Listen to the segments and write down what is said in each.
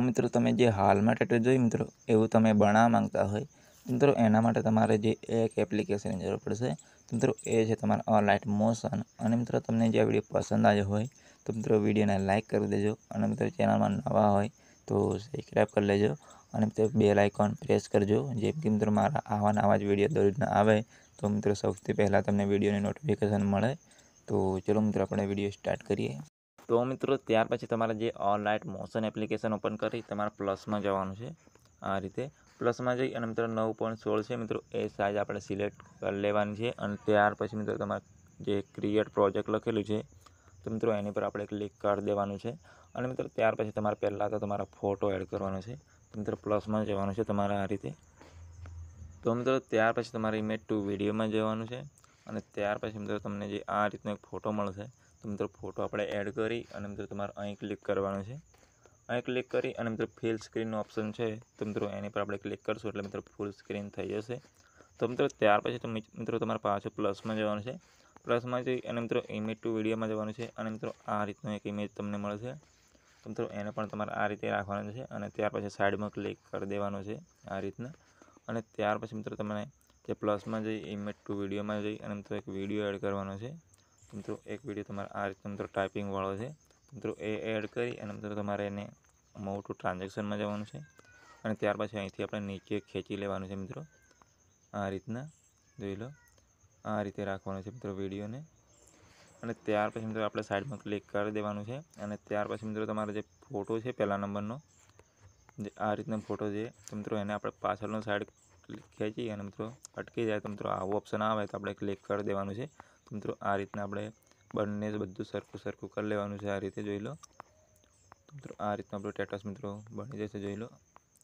મિત્રો તમે જે હાલમાં ટેટસ જોઈ મિત્રો એવું તમે બનાવવા માંગતા હોય મિત્રો એના માટે તમારે જે એક એપ્લિકેશનની જરૂર પડશે મિત્રો એ છે તમારા અલાઇટ મોશન અને મિત્રો તમને જે વિડીયો પસંદ આવ્યો હોય તો મિત્રો વિડીયોને લાઇક કરી દેજો અને મિત્રો ચેનલમાં નવા હોય તો સબસ્ક્રાઈબ કરી લેજો અને મિત્રો બેલ આઇકોન પ્રેસ કરજો જેમ કે મિત્રો મારા આવા જ વિડીયો દરરોજના આવે તો મિત્રો સૌથી પહેલાં તમને વિડીયોની નોટિફિકેશન મળે। તો ચલો મિત્રો આપણે વિડીયો સ્ટાર્ટ કરીએ। તો મિત્રો ત્યાર પછી તમારે જે અલાઇટ મોશન એપ્લિકેશન ઓપન કરી તમારે પ્લસમાં જવાનું છે। આ રીતે પ્લસમાં જઈ અને મિત્રો 9.16 છે મિત્રો એ સાઇઝ આપણે સિલેક્ટ કરી લેવાની છે અને ત્યાર પછી મિત્રો તમારે જે ક્રિએટ પ્રોજેક્ટ લખેલું છે તો મિત્રો એની પર આપણે ક્લિક કરી દેવાનું છે અને મિત્રો ત્યાર પછી તમારે પહેલાં તો તમારા ફોટો એડ કરવાનો છે તો મિત્રો પ્લસમાં જવાનું છે તમારે આ રીતે। તો મિત્રો ત્યાર પછી તમારે ઇમેજ ટુ વિડીયોમાં જવાનું છે અને ત્યાર પછી મિત્રો તમને જે આ રીતનો એક ફોટો મળશે તો મિત્રો ફોટો આપણે એડ કરી અને મિત્રો તમારે અહીં ક્લિક કરવાનું છે। અહીં ક્લિક કરી અને મિત્રો ફિલ સ્ક્રીનનો ઓપ્શન છે તો મિત્રો એની પર આપણે ક્લિક કરશું એટલે મિત્રો ફૂલ સ્ક્રીન થઈ જશે। તો મિત્રો ત્યાર પછી તો મિત્રો તમારે પાછું પ્લસમાં જવાનું છે। પ્લસમાં જઈ અને મિત્રો ઇમેજ ટુ વિડીયોમાં જવાનું છે અને મિત્રો આ રીતનો એક ઇમેજ તમને મળશે તો મિત્રો એને પણ તમારે આ રીતે રાખવાનું છે અને ત્યાર પછી સાઈડમાં ક્લિક કરી દેવાનું છે આ રીતના અને ત્યાર પછી મિત્રો તમને જે પ્લસમાં જઈ ઇમેજ ટુ વિડીયોમાં જઈ અને મિત્રો એક વિડીયો એડ કરવાનો છે તો મિત્રો એક વિડીયો તમારે આ રીતનો મિત્રો ટાઈપિંગ વાળો છે મિત્રો એ એડ કરી અને મિત્રો તમારે એને મૂવ ટુ ટ્રાન્ઝેક્શનમાં જવાનું છે અને ત્યાર પછી અહીંથી આપણે નીચે ખેંચી લેવાનું છે મિત્રો આ રીતના જોઈ લો આ રીતે રાખવાનું છે મિત્રો વિડીયોને અને ત્યાર પછી મિત્રો આપણે સાઈડમાં ક્લિક કરી દેવાનું છે અને ત્યાર પછી મિત્રો તમારો જે ફોટો છે પહેલા નંબરનો જે આ રીતનો ફોટો છે તો મિત્રો એને આપણે પાછળનો સાઈડ ખેંચી અને મિત્રો અટકી જાય તો મિત્રો આવું ઓપ્શન આવે તો આપણે ક્લિક કરી દેવાનું છે તો મિત્રો આ રીતના આપણે બંને બધું સરખું કરી લેવાનું છે આ રીતે જોઈ લો તો મિત્રો આ રીતનું આપણું સ્ટેટસ મિત્રો બની જશે જોઈ લો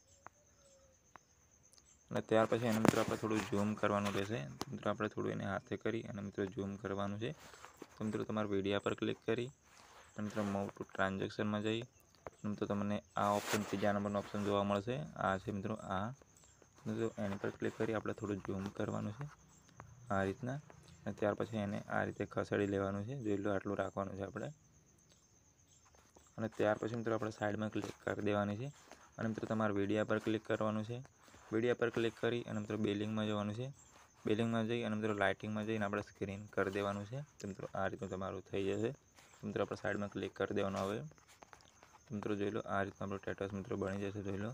અને ત્યાર પછી એને મિત્રો આપણે થોડું ઝૂમ કરવાનું રહેશે તો મિત્રો આપણે થોડું એને હાથે કરી અને મિત્રો ઝૂમ કરવાનું છે તો મિત્રો તમારે વિડીયા પર ક્લિક કરી અને મિત્રો મૂવ ટુ ટ્રાન્ઝેક્શનમાં જઈ મિત્રો તમને આ ઓપ્શન ત્રીજા નંબરનો ઓપ્શન જોવા મળશે આ છે મિત્રો આ મિત્રો એની પર ક્લિક કરી આપણે થોડું ઝૂમ કરવાનું છે આ રીતના અને ત્યાર પછી એને આ રીતે ખસેડી લેવાનું છે જોઈ લો આટલું રાખવાનું છે આપણે અને ત્યાર પછી મિત્રો આપણે સાઈડમાં ક્લિક કરી દેવાની છે અને મિત્રો તમારે વિડીયા પર ક્લિક કરવાનું છે વિડીયા પર ક્લિક કરી અને મિત્રો બેલિંગમાં જવાનું છે બેલિંગમાં જઈ અને મિત્રો લાઇટિંગમાં જઈને આપણે સ્ક્રીન કરી દેવાનું છે તો મિત્રો આ રીતનું તમારું થઈ જશે તો મિત્રો આપણે સાઈડમાં ક્લિક કરી દેવાનું આવે તો મિત્રો જોઈ લો આ રીતનું આપણું સ્ટેટસ મિત્રો બની જશે જોઈ લો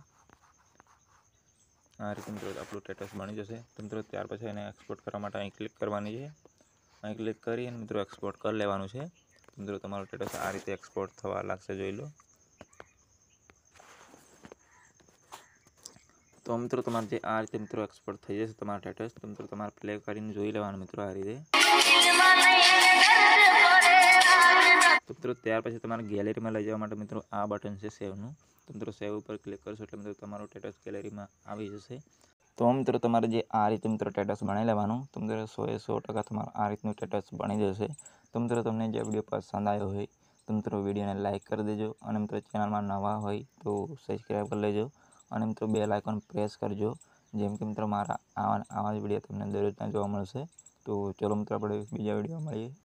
આ રીતે મિત્રો આપણું સ્ટેટસ બની જશે તો મિત્રો ત્યાર પછી એને એક્સપોર્ટ કરવા માટે અહીં ક્લિક કરવાની છે અહીં ક્લિક કરી અને મિત્રો એક્સપોર્ટ કરી લેવાનું છે તો મિત્રો તમારું સ્ટેટસ આ રીતે એક્સપોર્ટ થવા લાગશે જોઈ લો। તો મિત્રો તમારે જે આ રીતે મિત્રો એક્સપોર્ટ થઈ જશે તમારું સ્ટેટસ તો મિત્રો તમારે પ્લે કરીને જોઈ લેવાનું મિત્રો આ રીતે તો મિત્રો ત્યાર પછી તમારે ગેલેરીમાં લઈ જવા માટે મિત્રો આ બટન છે સેવનું તો મિત્રો સેવ ઉપર ક્લિક કરશો એટલે મિત્રો તમારું સ્ટેટસ ગેલેરીમાં આવી જશે। તો મિત્રો તમારે જે આ રીતે મિત્રો સ્ટેટસ બનાવી લેવાનું તો મિત્રો 100% તમારું આ રીતનું સ્ટેટસ બની જશે। તો મિત્રો તમને જે વિડીયો પસંદ આવ્યો હોય તો મિત્રો વિડીયોને લાઇક કરી દેજો અને મિત્રો ચેનલમાં નવા હોય તો સબસ્ક્રાઈબ કરી લેજો અને મિત્રો બેલ આઇકોન પ્રેસ કરજો જેમ કે મિત્રો મારા આવા જ વિડીયો તમને દરરોજના જોવા મળશે। તો ચલો મિત્રો આપણે બીજા વિડીયો મળીએ।